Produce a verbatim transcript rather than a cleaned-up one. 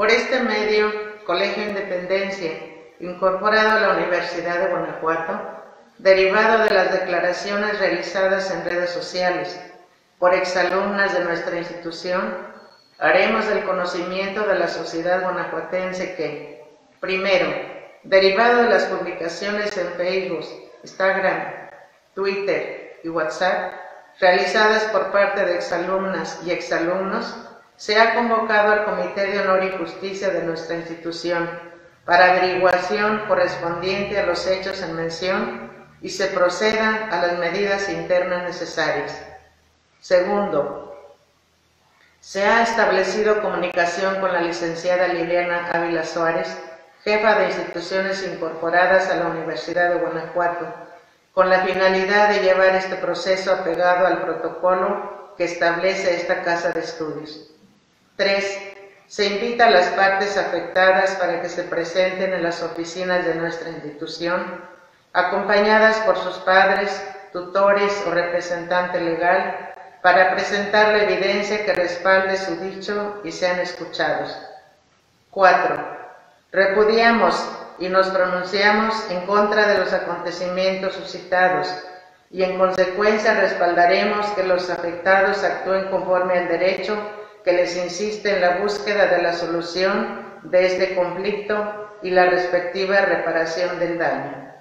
Por este medio, Colegio Independencia, incorporado a la Universidad de Guanajuato, derivado de las declaraciones realizadas en redes sociales por exalumnas de nuestra institución, haremos del conocimiento de la sociedad guanajuatense que, primero, derivado de las publicaciones en Facebook, Instagram, Twitter y WhatsApp, realizadas por parte de exalumnas y exalumnos, se ha convocado al Comité de Honor y Justicia de nuestra institución para averiguación correspondiente a los hechos en mención y se proceda a las medidas internas necesarias. Segundo, se ha establecido comunicación con la licenciada Liliana Ávila Suárez, jefa de instituciones incorporadas a la Universidad de Guanajuato, con la finalidad de llevar este proceso apegado al protocolo que establece esta casa de estudios. Tres. Se invita a las partes afectadas para que se presenten en las oficinas de nuestra institución, acompañadas por sus padres, tutores o representante legal, para presentar la evidencia que respalde su dicho y sean escuchados. Cuatro. Repudiamos y nos pronunciamos en contra de los acontecimientos suscitados y en consecuencia respaldaremos que los afectados actúen conforme al derecho que les insiste en la búsqueda de la solución de este conflicto y la respectiva reparación del daño.